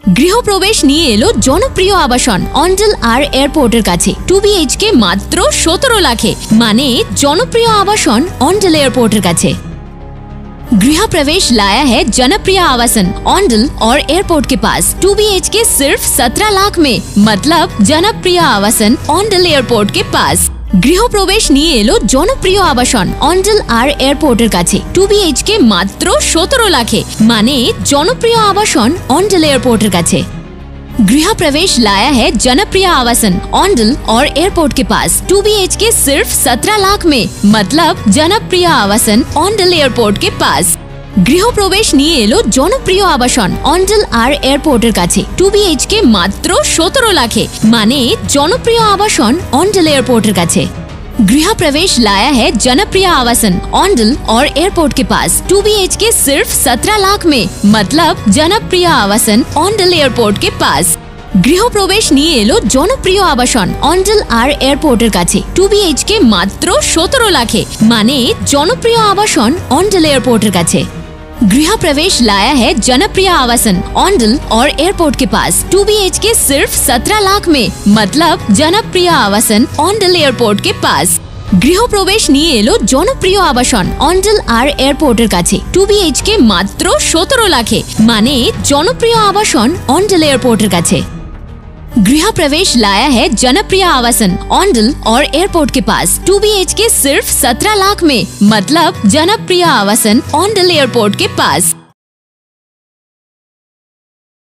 গৃহপ্রবেশ নিয়ে এলো জনপ্রিয় আবাসন অন্ডেল আর এয়ারপোর্টের কাছে 2 BHK মাত্র 17 লাখে, মানে জনপ্রিয় আবাসন অন্ডেল एयरपोर्ट কাছে। गृह प्रवेश लाया है जनप्रिय आवासन ऑन्डल और एयरपोर्ट के पास 2 BHK सिर्फ 17 लाख में, मतलब जनप्रिय आवासन ऑन्डल एयरपोर्ट के पास। गृह प्रवेश নিয়ে এলো জনপ্রিয় আবাসন অন্ডেল আর এয়ারপোর্টের কাছে 2 BHK মাত্র 17 লাখে, মানে জনপ্রিয় আবাসন অন্ডেল এয়ারপোর্টের কাছে। गृह प्रवेश लाया है जनप्रिय आवासन ऑन्डल और एयरपोर्ट के पास 2 BHK सिर्फ 17 लाख में, मतलब जनप्रिय आवासन ऑन्डल एयरपोर्ट के पास। गृह प्रवेश নিয়ে এলো জনপ্রিয় আবাসন অন্ডেল আর এয়ারপোর্টের কাছে 2 BHK মাত্র 17 লাখে, মানে জনপ্রিয় আবাসন অন্ডেল এয়ারপোর্টের কাছে। गृह प्रवेश लाया है जनप्रिय आवासन ऑन्डल और एयरपोर्ट के पास 2 BHK सिर्फ 17 लाख में, मतलब जनप्रिय आवासन ऑन्डल एयरपोर्ट के पास। गृह प्रवेश নিয়ে এলো জনপ্রিয় আবাসন অন্ডেল আর এয়ারপোর্টের কাছে 2 BHK মাত্র 17 লাখে, মানে জনপ্রিয় আবাসন অন্ডেল এয়ারপোর্টের কাছে। गृह प्रवेश लाया है जनप्रिय आवासन ऑन्डल और एयरपोर्ट के पास 2 BHK सिर्फ 17 लाख में, मतलब जनप्रिय आवासन ऑन्डल एयरपोर्ट के पास। गृह प्रवेश নিয়ে এলো জনপ্রিয় আবাসন অন্ডেল আর এয়ারপোর্টের কাছে 2 BHK মাত্র 17 লাখে, মানে জনপ্রিয় আবাসন অন্ডেল এয়ারপোর্টের কাছে। गृह प्रवेश लाया है जनप्रिय आवासन ऑन्डल और एयरपोर्ट के पास 2 BHK सिर्फ 17 लाख में, मतलब जनप्रिय आवासन ऑन्डल एयरपोर्ट के पास।